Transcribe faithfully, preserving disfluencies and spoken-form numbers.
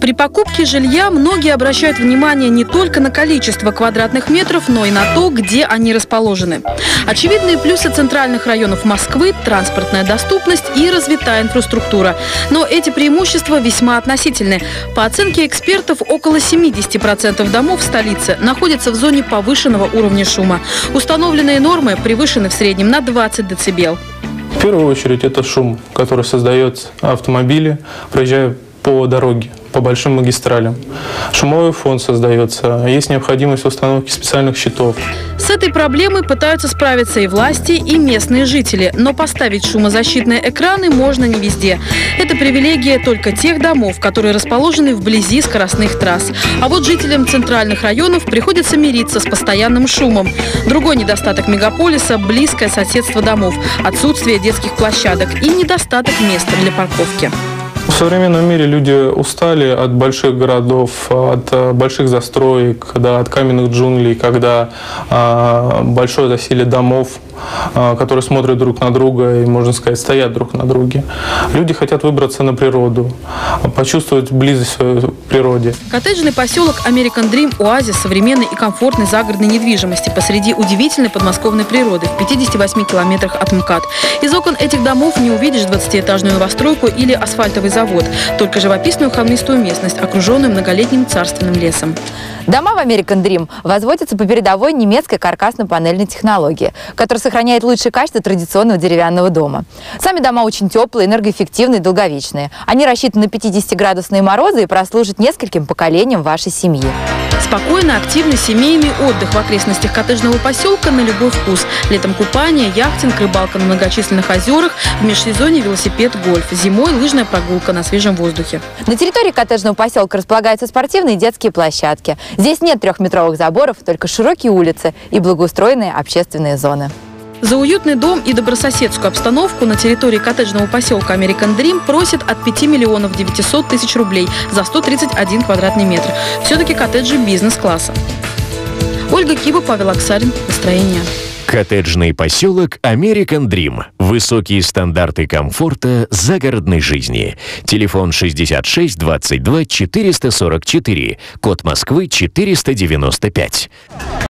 При покупке жилья многие обращают внимание не только на количество квадратных метров, но и на то, где они расположены. Очевидные плюсы центральных районов Москвы – транспортная доступность и развитая инфраструктура. Но эти преимущества весьма относительны. По оценке экспертов, около семидесяти процентов домов в столице находятся в зоне повышенного уровня шума. Установленные нормы превышены в среднем на двадцать децибел. В первую очередь это шум, который создает автомобили, проезжая по дороге, по большим магистралям. Шумовой фон создается, есть необходимость установки специальных щитов. С этой проблемой пытаются справиться и власти, и местные жители. Но поставить шумозащитные экраны можно не везде. Это привилегия только тех домов, которые расположены вблизи скоростных трасс. А вот жителям центральных районов приходится мириться с постоянным шумом. Другой недостаток мегаполиса – близкое соседство домов, отсутствие детских площадок и недостаток места для парковки. В современном мире люди устали от больших городов, от больших застроек, да, от каменных джунглей, когда а, большое засилие домов, а, которые смотрят друг на друга и, можно сказать, стоят друг на друге. Люди хотят выбраться на природу, почувствовать близость к природе. Коттеджный поселок American Dream – оазис современной и комфортной загородной недвижимости посреди удивительной подмосковной природы в пятидесяти восьми километрах от МКАД. Из окон этих домов не увидишь двадцатиэтажную новостройку или асфальтовый завод, только живописную холмистую местность, окруженную многолетним царственным лесом. Дома в American Dream возводятся по передовой немецкой каркасно-панельной технологии, которая сохраняет лучшие качества традиционного деревянного дома. Сами дома очень теплые, энергоэффективные и долговечные. Они рассчитаны на пятидесятиградусные морозы и прослужат нескольким поколениям вашей семьи. Спокойно, активный семейный отдых в окрестностях коттеджного поселка на любой вкус. Летом купание, яхтинг, рыбалка на многочисленных озерах, в межсезонье велосипед, гольф. Зимой лыжная прогулка на свежем воздухе. На территории коттеджного поселка располагаются спортивные и детские площадки. Здесь нет трехметровых заборов, только широкие улицы и благоустроенные общественные зоны. За уютный дом и добрососедскую обстановку на территории коттеджного поселка American Dream просят от пяти миллионов девятисот тысяч рублей за сто тридцать один квадратный метр. Все-таки коттеджи бизнес-класса. Ольга Киба, Павел Аксарин. Настроение. Коттеджный поселок American Dream. Высокие стандарты комфорта загородной жизни. Телефон шестьдесят шесть двадцать два четыреста сорок четыре. Код Москвы четыреста девяносто пять.